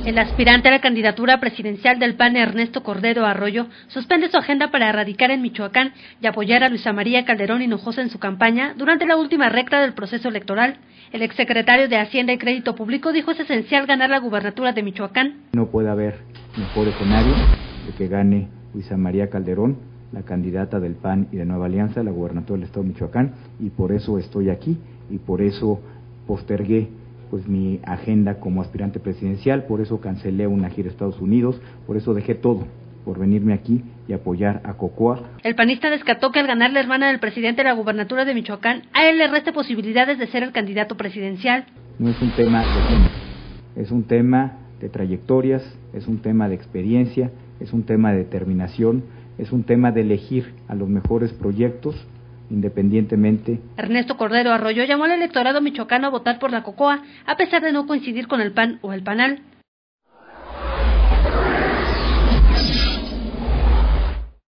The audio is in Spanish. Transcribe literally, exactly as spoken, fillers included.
El aspirante a la candidatura presidencial del P A N, Ernesto Cordero Arroyo, suspende su agenda para radicar en Michoacán y apoyar a Luisa María Calderón Hinojosa en su campaña durante la última recta del proceso electoral. El exsecretario de Hacienda y Crédito Público dijo es esencial ganar la gubernatura de Michoacán. No puede haber mejor escenario de que gane Luisa María Calderón, la candidata del P A N y de Nueva Alianza, la gubernatura del estado de Michoacán, y por eso estoy aquí y por eso postergué pues mi agenda como aspirante presidencial, por eso cancelé una gira a Estados Unidos, por eso dejé todo por venirme aquí y apoyar a Cocoa. El panista descartó que al ganar la hermana del presidente la gubernatura de Michoacán, a él le reste posibilidades de ser el candidato presidencial. No es un tema de género, es un tema de trayectorias, es un tema de experiencia, es un tema de determinación, es un tema de elegir a los mejores proyectos independientemente. Ernesto Cordero Arroyo llamó al electorado michoacano a votar por la Cocoa, a pesar de no coincidir con el P A N o el PANAL.